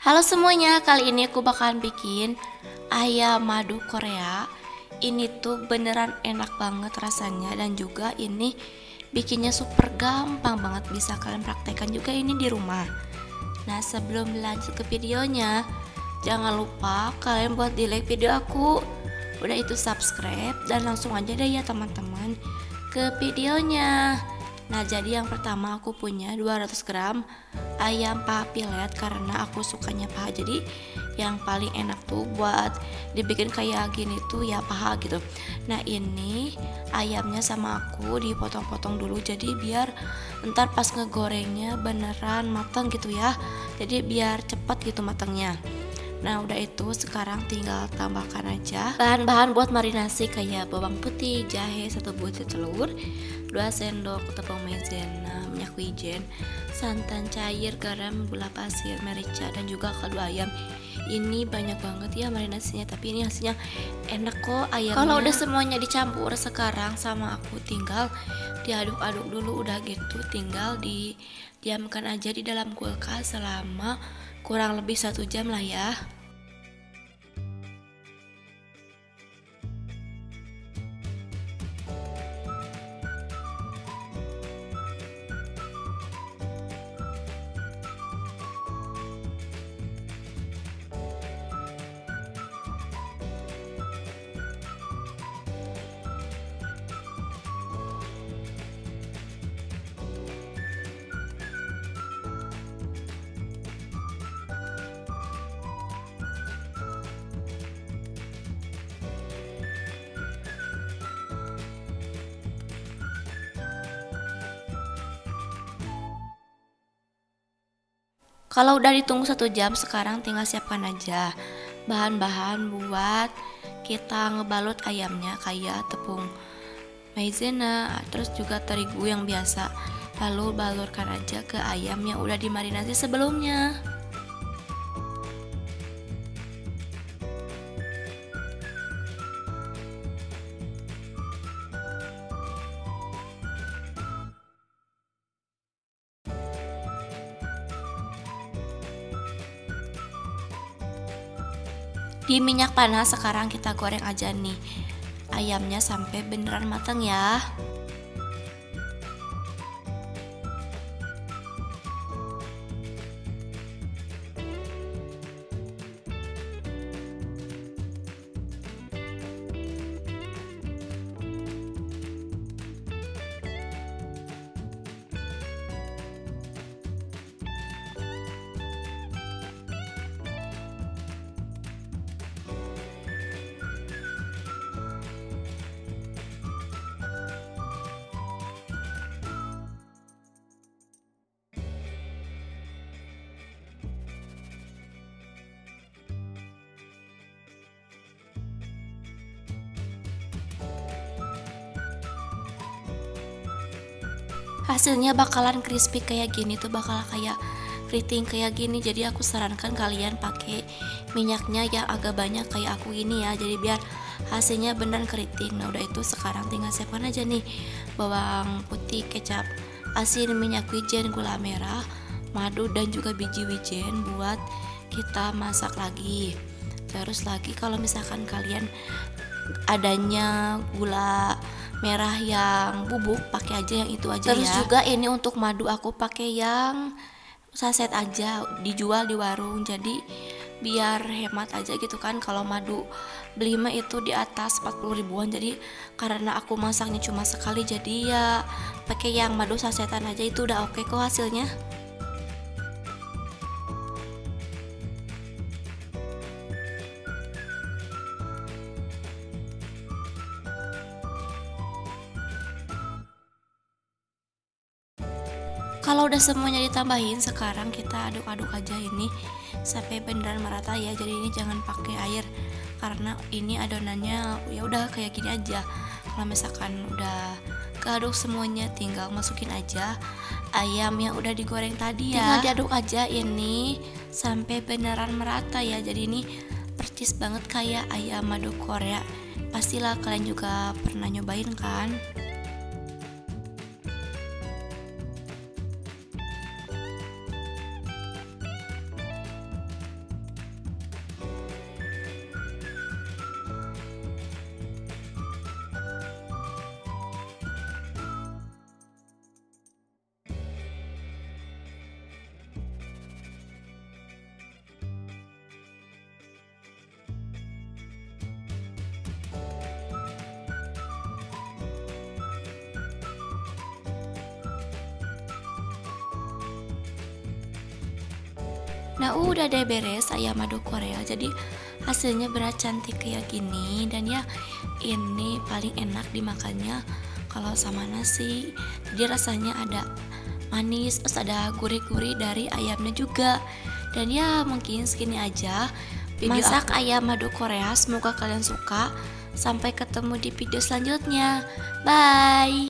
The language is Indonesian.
Halo semuanya, kali ini aku bakalan bikin ayam madu Korea. Ini tuh beneran enak banget rasanya dan juga ini bikinnya super gampang banget, bisa kalian praktekkan juga ini di rumah. Nah, sebelum lanjut ke videonya, jangan lupa kalian buat di like video aku. Udah itu subscribe dan langsung aja deh ya teman-teman ke videonya. Nah, jadi yang pertama aku punya 200 gram ayam paha pilet karena aku sukanya paha. Jadi yang paling enak tuh buat dibikin kayak gini tuh ya paha gitu. Nah, ini ayamnya sama aku dipotong-potong dulu jadi biar ntar pas ngegorengnya beneran matang gitu ya. Jadi biar cepat gitu matangnya. Nah, udah itu sekarang tinggal tambahkan aja bahan-bahan buat marinasi kayak bawang putih, jahe, 1 butir telur, 2 sendok tepung maizena, minyak wijen, santan cair, garam, gula pasir, merica, dan juga kaldu ayam. Ini banyak banget ya marinasinya, tapi ini hasilnya enak kok ayamnya. Kalau udah semuanya dicampur sekarang sama aku tinggal diaduk-aduk dulu, udah gitu tinggal didiamkan aja di dalam kulkas selama kurang lebih 1 jam lah ya. Kalau udah ditunggu 1 jam, sekarang tinggal siapkan aja bahan-bahan buat kita ngebalut ayamnya kayak tepung maizena, terus juga terigu yang biasa. Lalu balurkan aja ke ayam yang udah dimarinasi sebelumnya. Di minyak panas sekarang kita goreng aja nih ayamnya sampai beneran matang ya. Hasilnya bakalan crispy kayak gini tuh, bakal kayak keriting kayak gini. Jadi aku sarankan kalian pakai minyaknya yang agak banyak kayak aku ini ya, jadi biar hasilnya beneran keriting. Nah, udah itu sekarang tinggal siapkan aja nih bawang putih, kecap asin, minyak wijen, gula merah, madu, dan juga biji wijen buat kita masak lagi. Terus lagi kalau misalkan kalian adanya gula merah yang bubuk, pakai aja yang itu aja. Terus ya, juga ini untuk madu aku pakai yang saset aja, dijual di warung, jadi biar hemat aja gitu kan. Kalau madu beli mah itu di atas 40 ribuan, jadi karena aku masaknya cuma sekali jadi ya pakai yang madu sasetan aja, itu udah oke kok hasilnya. Kalau udah semuanya ditambahin, sekarang kita aduk-aduk aja ini sampai beneran merata ya. Jadi ini jangan pakai air karena ini adonannya ya udah kayak gini aja. Kalau misalkan udah keaduk semuanya, tinggal masukin aja ayam yang udah digoreng tadi ya. Tinggal diaduk aja ini sampai beneran merata ya. Jadi ini percis banget kayak ayam madu Korea. Pastilah kalian juga pernah nyobain kan? Nah udah deh beres ayam madu Korea, jadi hasilnya berat cantik kayak gini. Dan ya ini paling enak dimakannya kalau sama nasi, jadi rasanya ada manis, terus ada gurih-gurih dari ayamnya juga. Dan ya mungkin segini aja video masak ayam madu Korea, semoga kalian suka. Sampai ketemu di video selanjutnya, bye.